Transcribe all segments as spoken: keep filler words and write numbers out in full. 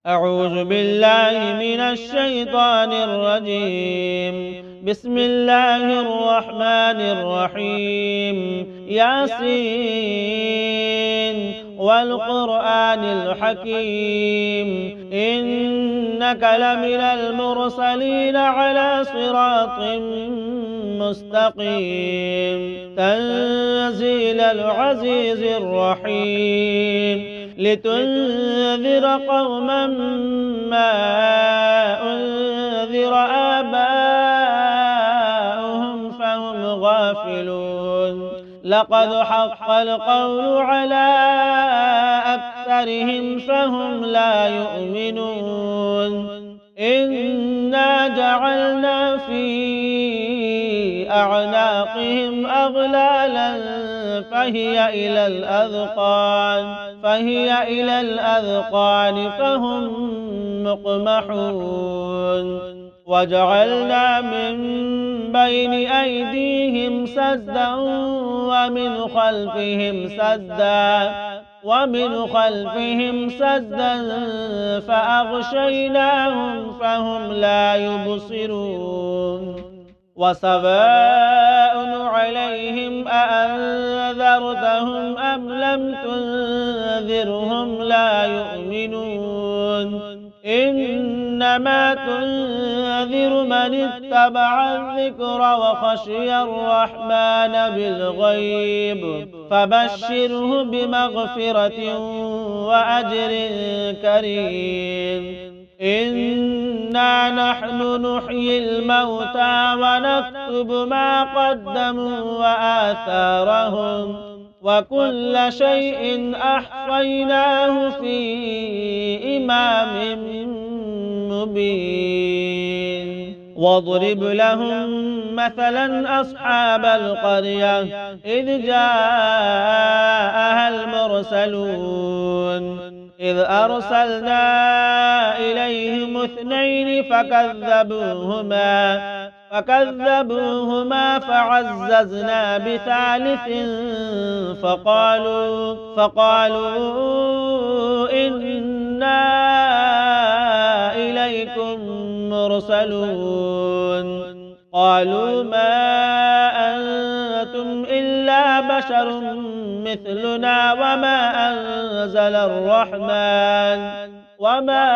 أعوذ بالله من الشيطان الرجيم. بسم الله الرحمن الرحيم. ياسين والقرآن الحكيم إنك لمن المرسلين على صراط مستقيم تنزيل العزيز الرحيم لتنذر قوما ما أنذر آباؤهم فهم غافلون. لقد حق القول على أكثرهم فهم لا يؤمنون. إنا جعلنا في أعناقهم أغلالا فهي إلى الأذقان فهي إلى الأذقان فهم مقمحون. وجعلنا من بين أيديهم سدا ومن خلفهم سدا ومن خلفهم سدا فأغشيناهم فهم لا يبصرون. وسواء عليهم أأنذرتهم أم لم تنذرهم لا يؤمنون. إنما تنذر من اتبع الذكر وخشي الرحمن بالغيب فبشره بمغفرة وأجر كريم. إنا نحن نحيي الموتى ونكتب ما قدموا وآثارهم وكل شيء أحصيناه في إمام مبين. واضرب لهم مثلا أصحاب القرية إذ جاءها المرسلون إذ أرسلنا إليهم اثنين فكذبوهما فكذبوهما فعززنا بثالث فقالوا فقالوا إنا إليكم مرسلون. قالوا ما أنتم إلا بشر مثلنا وما أنزل الرحمن وما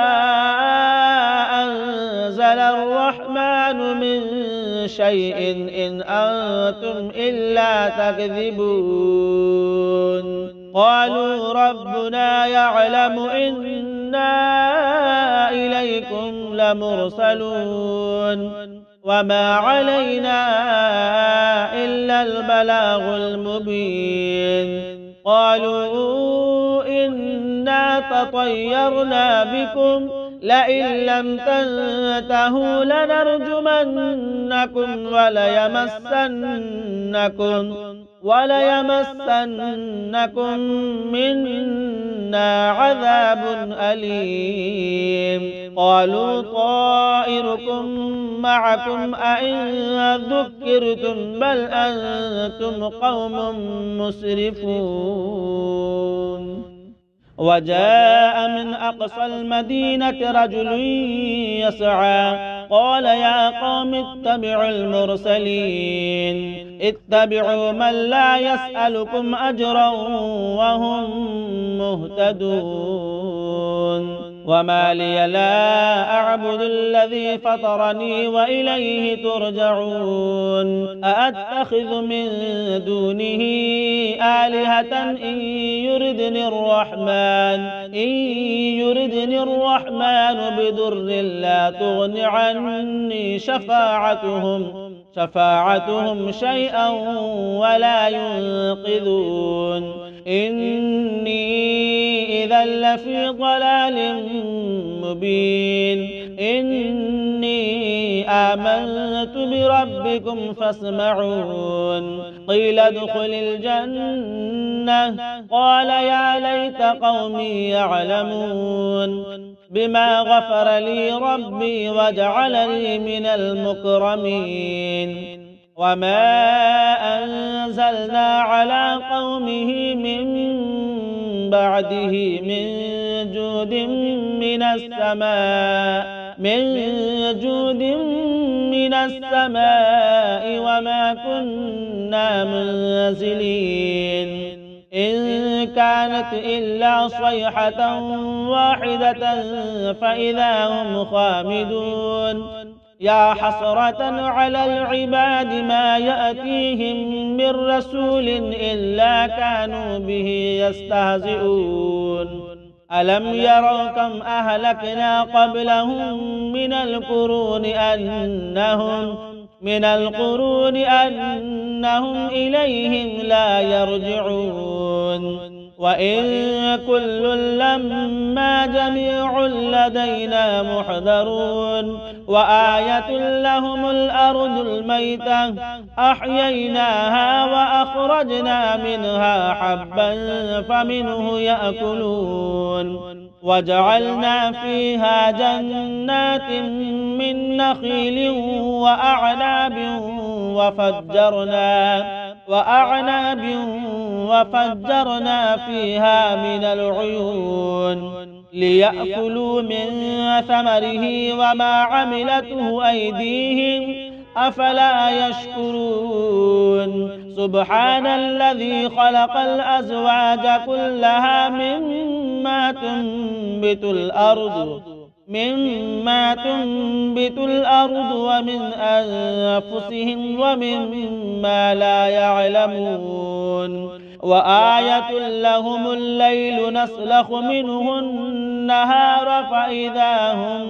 أنزل الرحمن من شيء إن أنتم إلا تكذبون. قالوا ربنا يعلم إنا إليكم لمرسلون وما علينا إلا البلاغ المبين. قالوا إنا تطيرنا بكم لئن لم تنتهوا لنرجمنكم وليمسنكم وليمسنكم منا عذاب أليم. قالوا طائركم معكم أئن ذكرتم بل أنتم قوم مسرفون. وجاء من أقصى المدينة رجل يسعى قال يا قوم اتبعوا المرسلين اتبعوا من لا يسألكم أجرا وهم مهتدون. وما لي لا أعبد الذي فطرني وإليه ترجعون. أأتخذ من دونه آلهة إن يردني الرحمن إن يردني الرحمن بضر لا تغن عني شفاعتهم شفاعتهم شيئا ولا ينقذون. إني إذا لفي ضلال مبين. إني آمنت بربكم فاسمعون. قيل ادخل الجنة قال يا ليت قومي يعلمون بما غفر لي ربي وجعلني من المكرمين. وما أنزلنا على قومه من بعده من جود من السماء من جود من السماء وما كنا منزلين إن كانت إلا صيحة واحدة فإذا هم خامدون يا حسرة على العباد ما يأتيهم من رسول إلا كانوا به يستهزئون ألم يروا كم أهلكنا قبلهم من القرون أنهم من القرون أنهم إليهم لا يرجعون وإن كل لما جميع لدينا محضرون وآية لهم الأرض الميتة أحييناها وأخرجنا منها حبا فمنه يأكلون وجعلنا فيها جنات من نخيل وأعناب وفجرنا وأعناب وفجرنا فيها من العيون ليأكلوا من ثمره وما عملته أيديهم أفلا يشكرون سبحان الذي خلق الأزواج كلها مما تنبت الأرض مما تنبت الأرض ومن أنفسهم ومما لا يعلمون وآية لهم الليل نسلخ منه النهار فإذا هم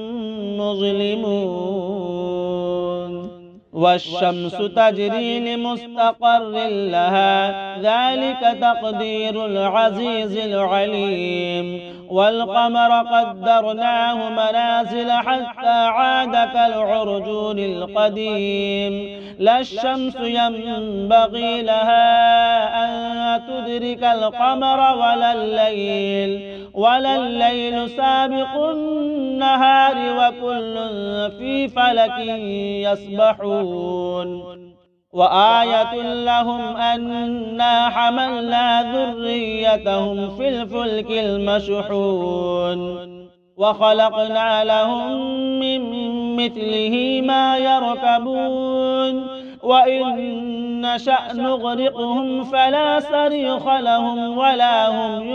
مظلمون والشمس تجري لمستقر لها ذلك تقدير العزيز العليم والقمر قدرناه منازل حتى عاد كالعرجون القديم لا الشمس ينبغي لها أن تدرك القمر ولا الليل ولا الليل سابق النهار وكل في فلك يسبحون وآية لهم أنا حملنا ذريتهم في الفلك المشحون وخلقنا لهم من مثله ما يركبون وإن نشأ نغرقهم فلا صريخ لهم ولا هم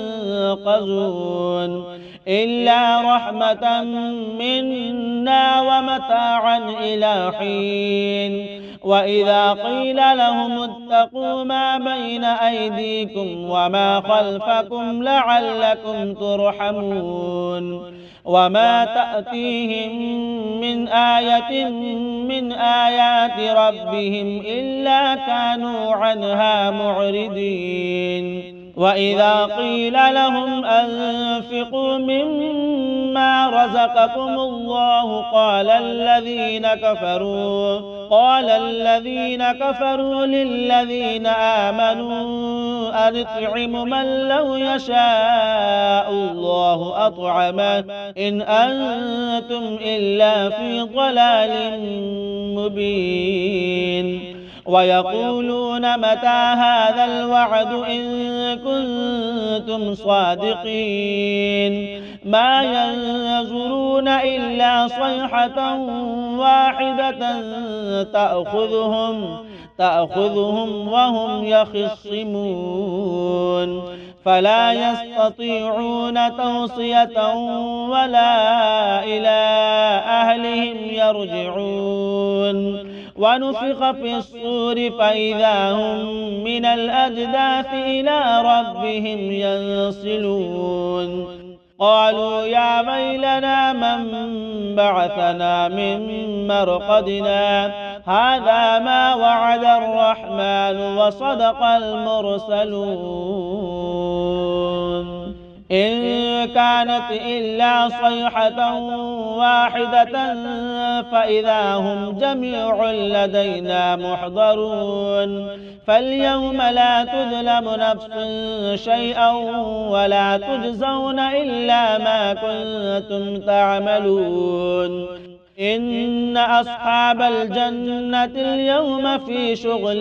ينقذون إلا رحمة منا ومتاعا إلى حين وإذا قيل لهم اتقوا ما بين أيديكم وما خلفكم لعلكم ترحمون وما تأتيهم من آية من آيات ربهم إلا كانوا عنها معرضين وإذا قيل لهم أنفقوا مما رزقكم الله قال الذين كفروا قال الذين كفروا للذين آمنوا أنطعم من لو يشاء الله أطعمه إن أنتم إلا في ضلال مبين ويقولون متى هذا الوعد إن كنتم صادقين ما ينظرون إلا صيحة واحدة تأخذهم تأخذهم وهم يخصمون فلا يستطيعون توصية ولا إلى أهلهم يرجعون ونفخ في الصور فإذا هم من الأجداث إلى ربهم ينسلون قالوا يا ويلنا من بعثنا من مرقدنا هذا ما وعد الرحمن وصدق المرسلون إن كانت إلا صيحة واحدة فإذا هم جميع لدينا محضرون فاليوم لا تظلم نفس شيئا ولا تجزون إلا ما كنتم تعملون إن أصحاب الجنة اليوم في شغل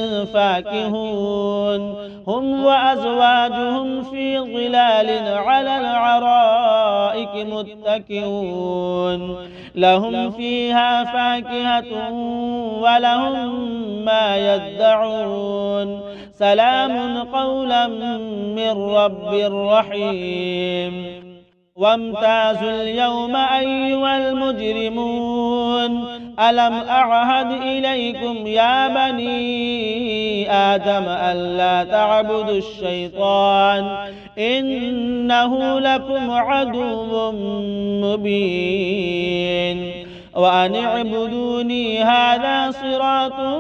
فاكهون هم وأزواجهم في ظلال على الأرائك متكئون لهم فيها فاكهة ولهم ما يدعون سلام قولا من رب رحيم وامتازوا اليوم أيها المجرمون ألم أعهد إليكم يا بني آدم ألا تعبدوا الشيطان إنه لكم عدو مبين وأن اعبدوني هذا صراط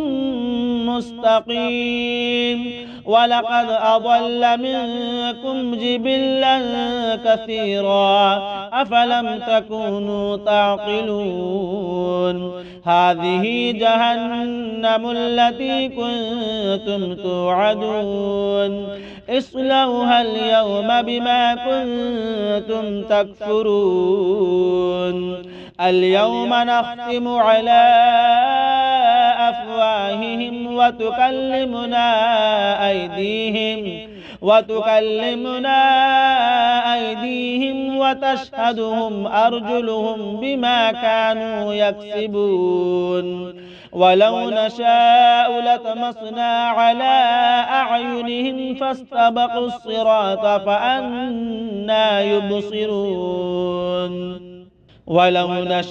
مستقيم ولقد أضل منكم جبلا كثيرا أفلم تكونوا تعقلون هذه جهنم التي كنتم توعدون اصلوها اليوم بما كنتم تكفرون اليوم نختم على أفواههم وتكلمنا أيديهم وتكلمنا أيديهم وتشهدهم أرجلهم بما كانوا يكسبون ولو نشاء لطمسنا على أعينهم فاستبقوا الصراط فأنى يبصرون ولو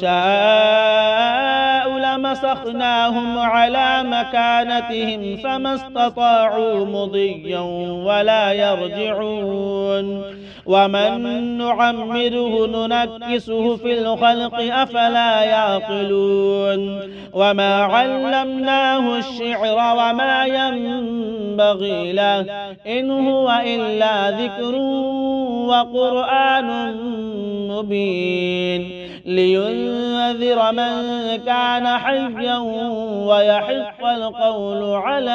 نشاء لمسخناهم على مكانتهم فما استطاعوا مضيا ولا يرجعون ومن نعمره ننكسه في الخلق أفلا يعقلون وما علمناه الشعر وما ينبغي له إن هو إلا ذكر وقرآن مبين لينذر من كان حيا ويحق القول على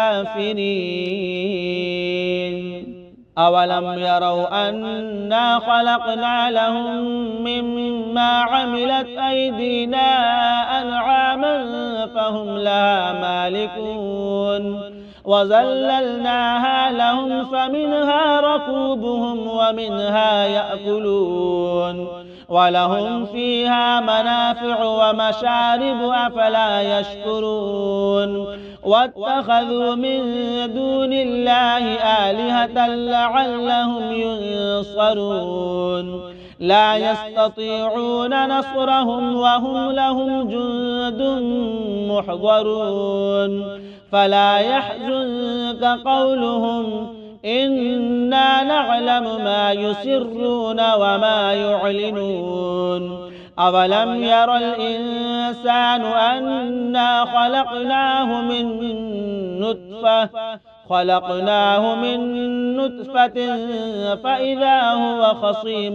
الكافرين أولم يروا أنا خلقنا لهم مما عملت أيدينا أنعاما فهم لها مالكون وذللناها لهم فمنها ركوبهم ومنها يأكلون ولهم فيها منافع ومشارب أفلا يشكرون واتخذوا من دون الله آلهة لعلهم ينصرون لا يستطيعون نصرهم وهم لهم جند محضرون فلا يحزنك قولهم إنا نعلم ما يسرون وما يعلنون أولم ير الإنسان أنا خلقناه من نطفة خلقناه من نطفة فإذا هو خصيم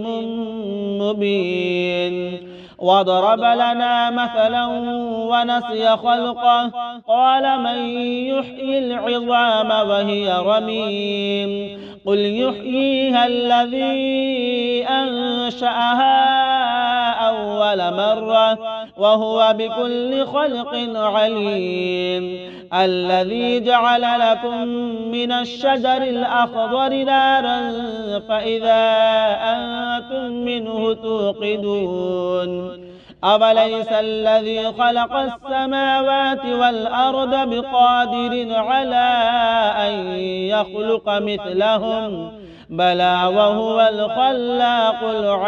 مبين وضرب لنا مثلا ونسي خلقه قال من يحيي العظام وهي رميم قل يحييها الذي أنشأها أول مرة وهو بكل خلق عليم الذي جعل لكم من الشجر الأخضر نارا فإذا أنتم منه توقدون أوليس الذي خلق السماوات والأرض بقادر على أن يخلق مثلهم بلى وهو الخلاق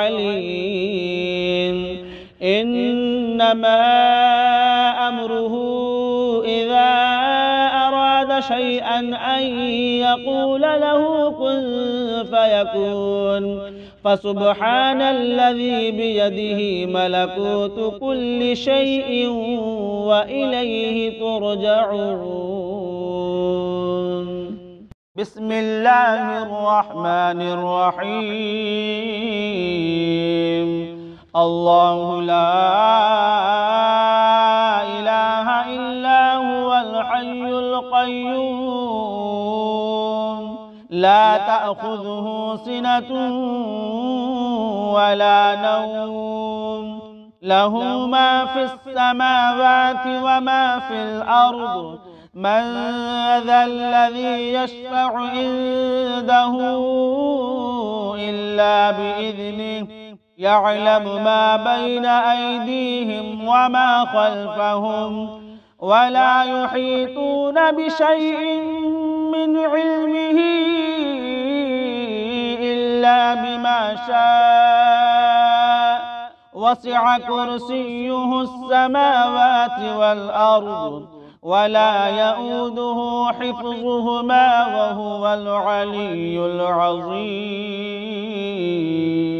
العليم إنما أمره إذا أراد شيئا أن يقول له كن فيكون فسبحان الذي بيده ملكوت كل شيء وإليه ترجعون. بسم الله الرحمن الرحيم. الله لا إله إلا هو الحي القيوم لا تأخذه سنة ولا نوم له ما في السماوات وما في الأرض من ذا الذي يشفع عنده إلا بإذنه يعلم ما بين أيديهم وما خلفهم ولا يحيطون بشيء من علمه إلا بما شاء وسع كرسيه السماوات والأرض ولا يؤوده حفظهما وهو العلي العظيم.